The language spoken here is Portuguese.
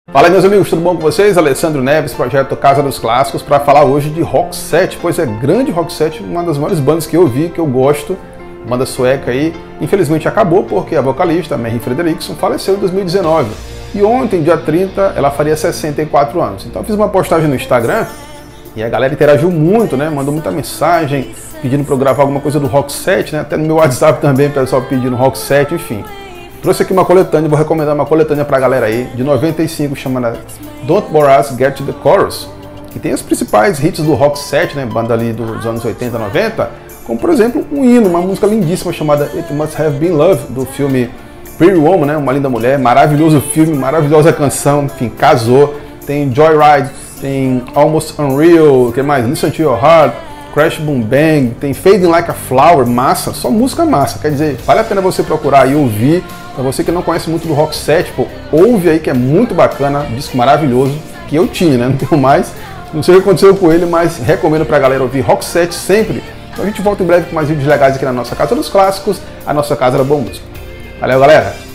Fala aí, meus amigos, tudo bom com vocês? Alessandro Neves, projeto Casa dos Clássicos, para falar hoje de Roxette, pois é, grande Roxette, uma das maiores bandas que eu vi, que eu gosto, banda sueca aí, infelizmente acabou porque a vocalista, Mary Fredriksson, faleceu em 2019. E ontem, dia 30, ela faria 64 anos. Então eu fiz uma postagem no Instagram e a galera interagiu muito, né? Mandou muita mensagem pedindo para eu gravar alguma coisa do Roxette, né? Até no meu WhatsApp também, o pessoal pedindo Roxette, enfim. Trouxe aqui uma coletânea, vou recomendar uma coletânea pra galera aí, de 95, chamada Don't Bore Us, Get to the Chorus, que tem os principais hits do Roxette, né, banda ali dos anos 80, 90, como por exemplo um hino, uma música lindíssima chamada It Must Have Been Love, do filme Pretty Woman, né, Uma Linda Mulher, maravilhoso filme, maravilhosa canção, enfim, casou. Tem Joyride, tem Almost Unreal, o que mais? Listen to Your Heart, Crash Boom Bang, tem Fading Like a Flower, massa, só música massa, quer dizer, vale a pena você procurar e ouvir. Pra você que não conhece muito do Roxette, pô, ouve aí que é muito bacana, disco maravilhoso, que eu tinha, né, não tenho mais, não sei o que aconteceu com ele, mas recomendo pra galera ouvir Roxette sempre. Então a gente volta em breve com mais vídeos legais aqui na nossa Casa dos Clássicos, a nossa Casa da Boa Música. Valeu, galera!